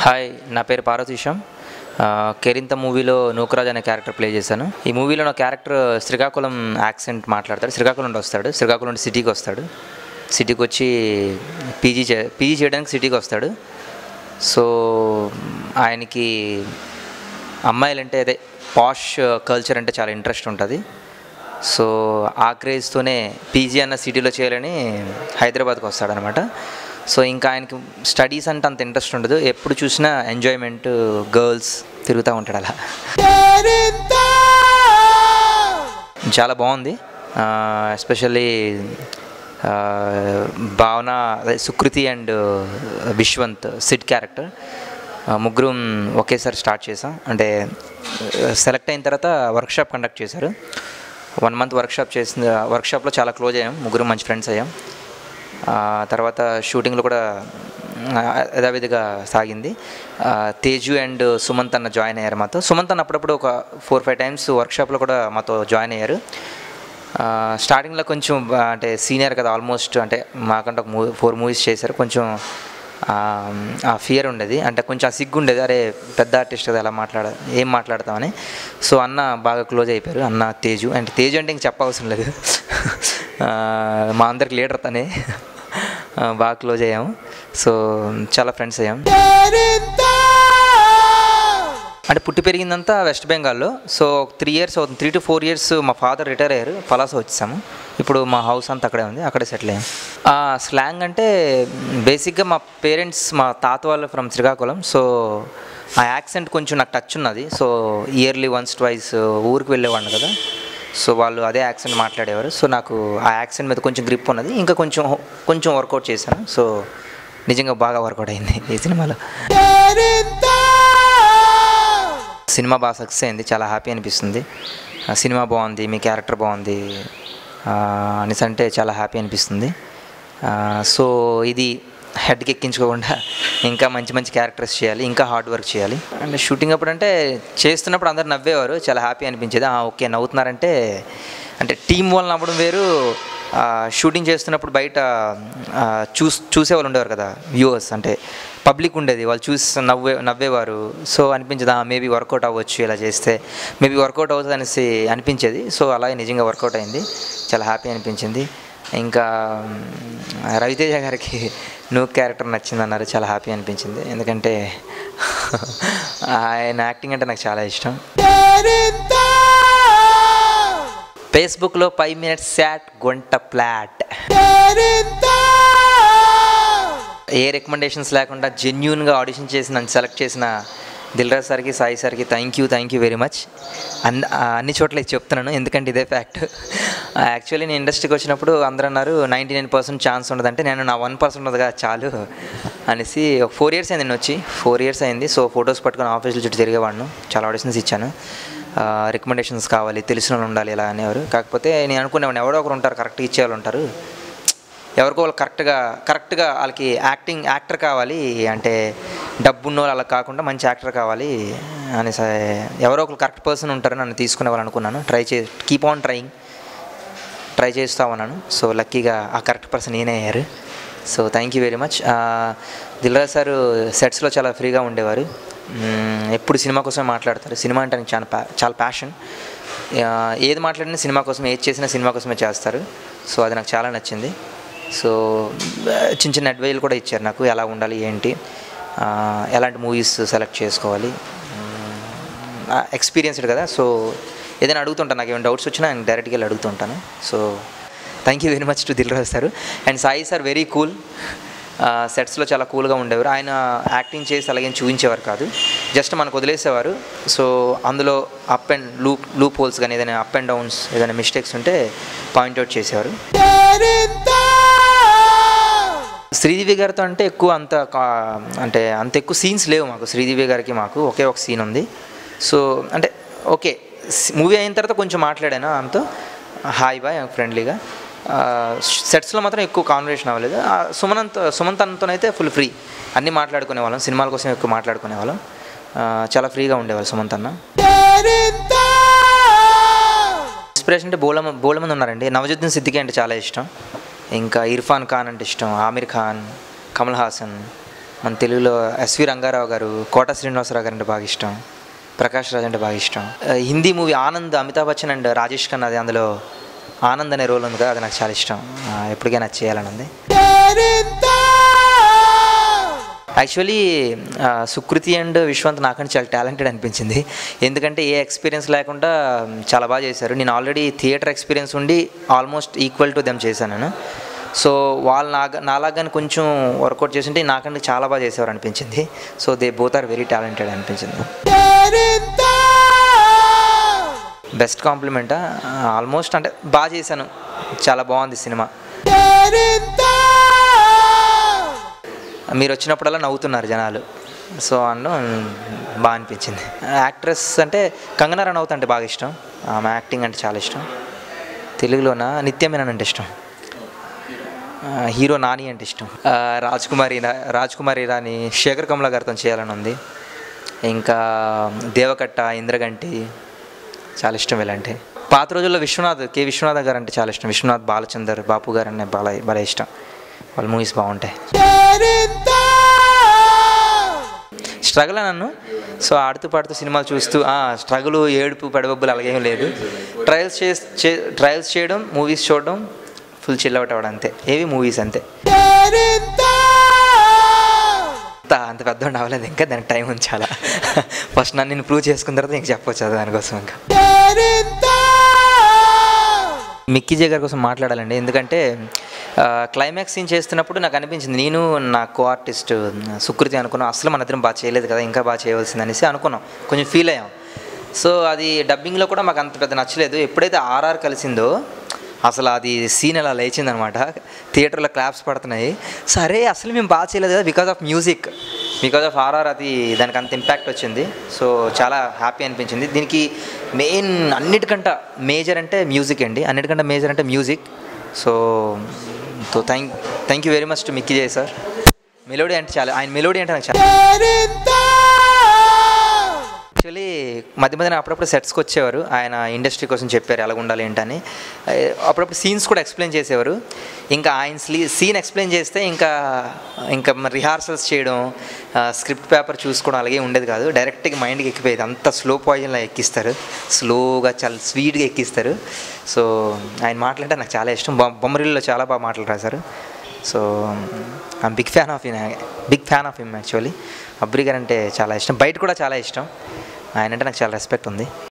Hi, నా పేరు పార్వతీశం. కెరింత మూవీలో నూకరాజ్ అనే క్యారెక్టర్ ప్లే చేశాను. ఈ మూవీలో నా క్యారెక్టర్ శ్రీకాకుళం యాక్సెంట్ మాట్లాడతాడు. శ్రీకాకుళం నుండి వస్తాడు. శ్రీకాకుళం నుండి సిటీకి వస్తాడు. సిటీకి వచ్చి పీజీ చేయడానికి సిటీకి వస్తాడు. సో ఆయనకి అమ్మాయిలంటే అదే పాష్ కల్చర్ అంటే చాలా ఇంట్రెస్ట్ ఉంటుంది. సో ఆ క్రేజ్తోనే పీజీ అన్న సిటీలో చేయాలని హైదరాబాద్కి వస్తాడనమాట. సో ఇంకా ఆయనకి స్టడీస్ అంటే అంత ఇంట్రెస్ట్ ఉండదు. ఎప్పుడు చూసినా ఎంజాయ్మెంట్, గర్ల్స్ తిరుగుతూ ఉంటాడు. అలా చాలా బాగుంది. Especially Bhavana, Sukruthi and Vishwant Sid character ముగ్గురు ఒకేసారి స్టార్ట్ చేసాం. అంటే సెలెక్ట్ అయిన తర్వాత వర్క్షాప్ కండక్ట్ చేశారు. 1 month వర్క్షాప్లో చాలా క్లోజ్ అయ్యాం. ముగ్గురు మంచి ఫ్రెండ్స్ అయ్యాం. తర్వాత షూటింగ్లో కూడా యథావిధిగా సాగింది. తేజు అండ్ సుమంత్ అన్న జాయిన్ అయ్యారు మాతో. సుమంత్ అన్న అప్పుడప్పుడు ఒక 4-5 times వర్క్షాప్లో కూడా మాతో జాయిన్ అయ్యారు. స్టార్టింగ్లో కొంచెం అంటే సీనియర్ కదా, ఆల్మోస్ట్ అంటే మాకంటే 4 movies చేశారు. కొంచెం ఆ ఫియర్ ఉండేది, అంటే కొంచెం ఆ సిగ్గు ఉండేది. అరే పెద్ద ఆర్టిస్ట్ కదా, ఎలా ఏం మాట్లాడతామని. సో అన్న బాగా క్లోజ్ అయిపోయారు. అన్న తేజు అంటే ఇంక చెప్పవసరం లేదు, మా అందరికి లీడర్ తనే. బాగా క్లోజ్ అయ్యాము. సో చాలా ఫ్రెండ్స్ అయ్యాం. అంటే పుట్టి పెరిగిందంతా వెస్ట్ బెంగాల్లో. సో 3 years అవుతుంది, 3 to 4 years మా ఫాదర్ రిటైర్ అయ్యారు. పలాస వచ్చేసాము. ఇప్పుడు మా హౌస్ అంతా అక్కడే ఉంది, అక్కడే సెటిల్ అయ్యాం. స్లాంగ్ అంటే బేసిక్గా మా పేరెంట్స్, మా తాత వాళ్ళు ఫ్రమ్ శ్రీకాకుళం. సో ఆ యాక్సెంట్ కొంచెం నాకు టచ్ ఉన్నది. సో ఇయర్లీ వన్స్ ట్వైస్ ఊరికి వెళ్ళేవాడిని కదా. సో వాళ్ళు అదే యాక్సెంట్ మాట్లాడేవారు. సో నాకు ఆ యాక్సెంట్ మీద కొంచెం గ్రిప్ ఉన్నది. ఇంకా కొంచెం వర్కౌట్ చేశాను. సో నిజంగా బాగా వర్కౌట్ అయింది ఈ సినిమాలో. సినిమా బాగా సక్సెస్ అయింది. చాలా హ్యాపీ అనిపిస్తుంది. సినిమా బాగుంది, మీ క్యారెక్టర్ బాగుంది అనేసి అంటే చాలా హ్యాపీ అనిపిస్తుంది. సో ఇది హెడ్కి ఎక్కించుకోకుండా ఇంకా మంచి మంచి క్యారెక్టర్స్ చేయాలి, ఇంకా హార్డ్ వర్క్ చేయాలి. అండ్ షూటింగ్ అప్పుడు అంటే చేస్తున్నప్పుడు అందరు నవ్వేవారు, చాలా హ్యాపీ అనిపించేది. ఓకే నవ్వుతున్నారంటే, అంటే టీం వాళ్ళు నవ్వడం వేరు, షూటింగ్ చేస్తున్నప్పుడు బయట చూసేవాళ్ళు ఉండేవారు కదా, వ్యూవర్స్ అంటే పబ్లిక్ ఉండేది, వాళ్ళు చూసి నవ్వేవారు. సో అనిపించేది మేబీ వర్కౌట్ అవ్వచ్చు, ఇలా చేస్తే మేబీ వర్కౌట్ అవుతుంది అనేసి అనిపించేది. సో అలాగే నిజంగా వర్కౌట్ అయింది, చాలా హ్యాపీ అనిపించింది. ఇంకా రవితేజ గారికి క్యారెక్టర్ నచ్చింది అన్నారు, చాలా హ్యాపీ అనిపించింది. ఎందుకంటే ఆయన యాక్టింగ్ అంటే నాకు చాలా ఇష్టం. ఫేస్బుక్లో 5 minutes చాట్ గొంట ఫ్లాట్. ఏ రికమెండేషన్స్ లేకుండా జెన్యూన్గా ఆడిషన్ చేసి నన్ను సెలెక్ట్ చేసిన దిల్రాజ్ సార్కి, సాయి సార్కి థ్యాంక్ యూ వెరీ మచ్. అన్ని చోట్ల చెప్తున్నాను, ఎందుకంటే ఇదే ఫ్యాక్ట్. యాక్చువల్లీ నేను ఇండస్ట్రీకి వచ్చినప్పుడు అందరూ అన్నారు 99% ఛాన్స్ ఉండదంటే, నేను నా 1% ఉన్నదిగా చాలు అనేసి. ఒక 4 years అయింది నేను వచ్చి, 4 years అయింది. సో ఫొటోస్ పట్టుకొని ఆఫీసులో చుట్టూ తిరిగేవాడిను, చాలా ఆడిషన్స్ ఇచ్చాను. రికమెండేషన్స్ కావాలి, తెలిసిన వాళ్ళు ఉండాలి ఇలా అనేవారు. కాకపోతే నేను అనుకునేవాడిని ఎవరో ఒకరు ఉంటారు కరెక్ట్గా ఇచ్చేవాళ్ళు ఉంటారు, ఎవరికో వాళ్ళు కరెక్ట్గా వాళ్ళకి యాక్టర్ కావాలి, అంటే డబ్బున్న వాళ్ళు అలా కాకుండా మంచి యాక్టర్ కావాలి అనేసి ఎవరో ఒకరు కరెక్ట్ పర్సన్ ఉంటారని నన్ను తీసుకునే వాళ్ళు అనుకున్నాను. కీప్ ఆన్ ట్రై చేస్తూ ఉన్నాను. సో లక్కీగా ఆ కరెక్ట్ పర్సన్ నేనే అయ్యారు. So thank you very much. Dilraj sir సెట్స్లో చాలా ఫ్రీగా ఉండేవారు, ఎప్పుడు సినిమా కోసమే మాట్లాడతారు. సినిమా అంటే నాకు చాలా ప్యాషన్. ఏది మాట్లాడినా సినిమా కోసం, ఏది చేసినా సినిమా కోసమే చేస్తారు. సో అది నాకు చాలా నచ్చింది. సో చిన్న అడ్వైజులు కూడా ఇచ్చారు నాకు, ఎలా ఉండాలి ఏంటి, ఎలాంటి మూవీస్ సెలెక్ట్ చేసుకోవాలి. ఎక్స్పీరియన్స్డ్ కదా, సో ఏదైనా అడుగుతుంటాను, నాకు ఏమైనా డౌట్స్ వచ్చినా ఆయన డైరెక్ట్గా వెళ్ళి అడుగుతుంటాను. So thank you very much to Dilraj sir. And Sai sir very cool, సెట్స్లో చాలా కూల్గా ఉండేవారు. ఆయన యాక్టింగ్ చేసి అలాగే చూపించేవారు కాదు, జస్ట్ మనకు వదిలేసేవారు. సో అందులో అప్ అండ్ లూప్ హోల్స్ కానీ ఏదైనా అప్ అండ్ డౌన్స్ ఏదైనా మిస్టేక్స్ ఉంటే పాయింట్అవుట్ చేసేవారు. శ్రీదేవి గారితో అంటే అంత ఎక్కువ సీన్స్ లేవు మాకు. శ్రీదేవి గారికి మాకు ఒకే ఒక సీన్ ఉంది. సో అంటే ఓకే, మూవీ అయిన తర్వాత కొంచెం మాట్లాడాను ఆమెతో, హాయ్ బాయ్ ఫ్రెండ్లీగా. సెట్స్లో మాత్రం ఎక్కువ కాన్వర్సేషన్ అవ్వలేదు. సుమంత్ అన్నతోనైతే ఫుల్ ఫ్రీ, అన్నీ మాట్లాడుకునే వాళ్ళం, సినిమాల కోసం ఎక్కువ మాట్లాడుకునే వాళ్ళం, చాలా ఫ్రీగా ఉండేవాళ్ళు సుమంత్ అన్న. ఇన్స్పిరేషన్ అంటే బోల మంది ఉన్నారండి. నవజుద్దీన్ సిద్దికీ అంటే చాలా ఇష్టం, ఇంకా ఇర్ఫాన్ ఖాన్ అంటే ఇష్టం, ఆమిర్ ఖాన్, కమల్ హాసన్, మన తెలుగులో ఎస్వి రంగారావు గారు, కోట శ్రీనివాసరావు గారు అంటే బాగా ఇష్టం, ప్రకాష్ రాజ్ అంటే బాగా ఇష్టం. హిందీ మూవీ ఆనంద్, అమితాబ్ బచ్చన్ అండ్ రాజేష్ ఖన్నా, అది అందులో ఆనంద్ అనే రోల్ ఉంది కదా, అది నాకు చాలా ఇష్టం. ఎప్పటికైనా చేయాలని ఉంది. యాక్చువల్లీ సుకృతి అండ్ విశ్వంత్ నాకంటే చాలా టాలెంటెడ్ అనిపించింది. ఎందుకంటే ఏ ఎక్స్పీరియన్స్ లేకుండా చాలా బాగా చేశారు. నేను ఆల్రెడీ థియేటర్ ఎక్స్పీరియన్స్ ఉండి ఆల్మోస్ట్ ఈక్వల్ టు దెమ్ చేశాను నేను. సో వాళ్ళు నాలాగానే కొంచెం వర్కౌట్ చేస్తుంటే నాకంటే చాలా బాగా చేసేవారు అనిపించింది. So they both are very talented అనిపించింది. బెస్ట్ కాంప్లిమెంటా, ఆల్మోస్ట్ అంటే బాగా చేశాను, చాలా బాగుంది సినిమా, మీరు వచ్చినప్పుడల్లా నవ్వుతున్నారు జనాలు, సో అన్ను బాగా అనిపించింది. యాక్ట్రెస్ అంటే కంగనా రనౌత్ అంటే బాగా ఇష్టం, ఆమె యాక్టింగ్ అంటే చాలా ఇష్టం. తెలుగులోన నిత్య మీనన్ అంటే ఇష్టం, హీరో నాని అంటే ఇష్టం. రాజ్ కుమార్ ఇరానీ శేఖర్ కమల గారితో చేయాలని ఉంది. ఇంకా దేవకట్ట, ఇంద్రగంటి చాలా ఇష్టం. వీళ్ళంటే పాత రోజుల్లో కే విశ్వనాథ్ గారు అంటే చాలా ఇష్టం. విశ్వనాథ్, బాలచందర్, బాపు గారు అంటే బాగా ఇష్టం. వాళ్ళ మూవీస్ బాగుంటాయి. స్ట్రగుల్ నన్ను, సో ఆడుతూ పాడుతూ సినిమాలు చూస్తూ స్ట్రగుల్, ఏడుపు, పెడబొబ్బులు అలాగేం లేదు. ట్రయల్స్ చేయడం, మూవీస్ చూడడం, ఫుల్ చిల్ అవుట్ అవ్వడం అంతే. ఏవి మూవీస్ అంతే. అంత పెద్ద అవ్వలేదు ఇంకా, దానికి టైం ఉంది చాలా. ఫస్ట్ నేను ప్రూవ్ చేసుకున్న తర్వాత ఇంక చెప్పవచ్చు దానికోసం. ఇంకా మిక్కీ జే గారి కోసం మాట్లాడాలండి. ఎందుకంటే క్లైమాక్స్ సీన్ చేస్తున్నప్పుడు నాకు అనిపించింది, నేను నా కో ఆర్టిస్ట్ సుకృతి అనుకున్నాం, అసలు మన ఇద్దరం బాగా చేయలేదు కదా, ఇంకా బాగా చేయవలసింది అనేసి అనుకున్నాం, కొంచెం ఫీల్ అయ్యాం. సో అది డబ్బింగ్లో కూడా మాకు అంత పెద్ద నచ్చలేదు. ఎప్పుడైతే ఆర్ఆర్ కలిసిందో అసలు అది సీన్ అలా లేచిందనమాట, థియేటర్లో క్లాప్స్ పడుతున్నాయి. సరే అసలు మేము బాగా చేయలేదు కదా, బికాజ్ ఆఫ్ ఆర్ఆర్ అది దానికి అంత ఇంపాక్ట్ వచ్చింది. సో చాలా హ్యాపీ అనిపించింది. దీనికి మెయిన్ అన్నిటికంటే మేజర్ అంటే మ్యూజిక్ అండి, అన్నిటికంటే మేజర్ అంటే music. So thank you very much to Mickey J sir. Melody అంటే చాలా, ఆయన మెలోడీ అంటే నాకు చాలా. యాక్చువల్లీ మధ్యన అప్పుడప్పుడు సెట్స్కి వచ్చేవారు, ఆయన ఇండస్ట్రీ కోసం చెప్పారు ఎలాగ ఉండాలి ఏంటని. అప్పుడప్పుడు సీన్స్ కూడా ఎక్స్ప్లెయిన్ చేసేవారు. ఇంకా ఆయన సీన్ ఎక్స్ప్లెయిన్ చేస్తే ఇంకా రిహార్సల్స్ చేయడం, స్క్రిప్ట్ పేపర్ చూసుకోవడం అలాగే ఉండేది కాదు, డైరెక్ట్గా మైండ్కి ఎక్కిపోయేది. అంత స్లో పాయిజన్లా ఎక్కిస్తారు, స్లోగా చాలా స్వీట్గా ఎక్కిస్తారు. సో ఆయన మాట్లాడితే నాకు చాలా ఇష్టం. బొమ్మరిల్లో చాలా బాగా మాటలు రాశారు. So I'm big fan of him actually. Abburi garu అంటే చాలా ఇష్టం, బయట కూడా చాలా ఇష్టం. ఆయన అంటే నాకు చాలా రెస్పెక్ట్ ఉంది.